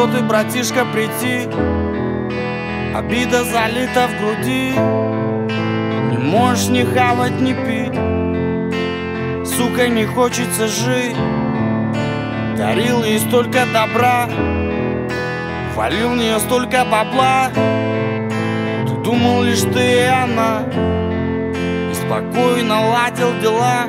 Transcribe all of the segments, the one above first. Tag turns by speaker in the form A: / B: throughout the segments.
A: успел ты, братишка, прийти. Обида залита в груди. Не можешь ни хавать, ни пить. Сука, не хочется жить. Дарил ей столько добра, валил в нее столько бабла. Ты думал лишь ты и она, и спокойно ладил дела.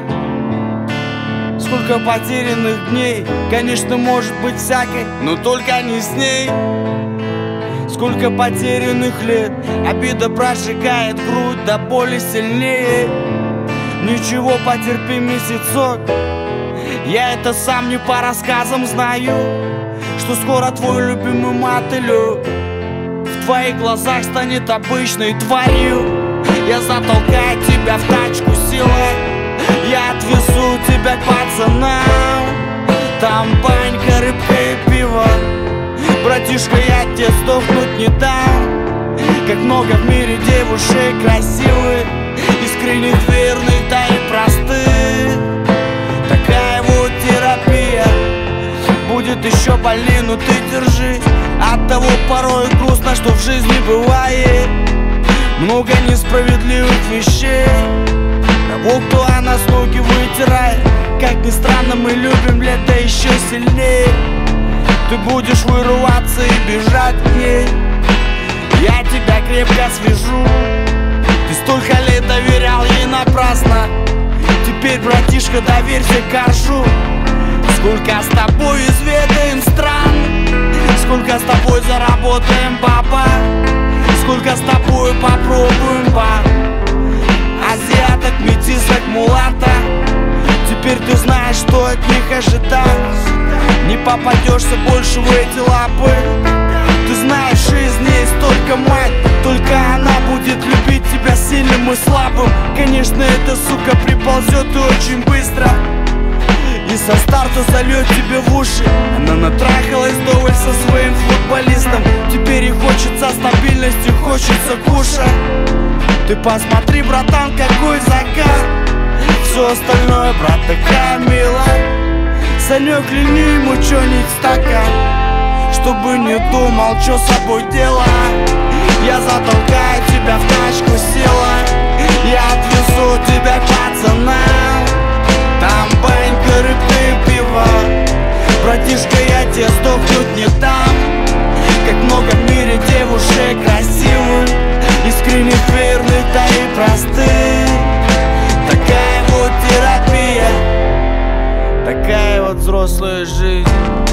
A: Сколько потерянных дней, конечно, может быть всякой, но только не с ней. Сколько потерянных лет, обида прожигает грудь до боли сильнее. Ничего, потерпи месяцок, я это сам не по рассказам знаю, что скоро твой любимый мотылек в твоих глазах станет обычной тварью. Я затолкаю тебя в тачку силой, я отвезу тебя к пацанам. Там банька, рыбка и пиво. Братишка, я тебе сдохнуть не дам. Как много в мире девушек красивых, искренних, верных, да и простых. Такая вот терапия будет еще больнее, но ты держись. Оттого порой грустно, что в жизни бывает много несправедливых вещей. Того, кто о нас ноги вытирает, как ни странно, мы любим лето еще сильнее. Ты будешь вырываться и бежать к ней, я тебя крепко свяжу. Ты столько лет доверял ей напрасно, теперь, братишка, доверься коржу. Сколько с тобой изведаем стран, сколько с тобой заработаем баба, сколько с тобой попробуем ба. Азиаток, метисок, мулата, теперь ты знаешь, что от них ожидать. Не попадешься больше в эти лапы. Ты знаешь, в жизни есть только мать, только она будет любить тебя сильным и слабым. Конечно, эта сука приползет и очень быстро, и со старта зальет тебе в уши. Она натрахалась вдоволь со своим футболистом, теперь ей хочется стабильности, хочется кушать. Ты посмотри, братан, какой закат. Все остальное, брат, такая мила. Санек, льни ему чё-нибудь стакан, чтобы не думал, чё с собой делать. Я затолкаю тебя в тачку силой, я отвезу тебя к пацанам. Там банька, рыбка и пиво. Братишка, я тебе сдохнуть не дам. Как много в мире девушек красивых, искренних, верных, да и простых. Такая вот терапия, такая вот взрослая жизнь.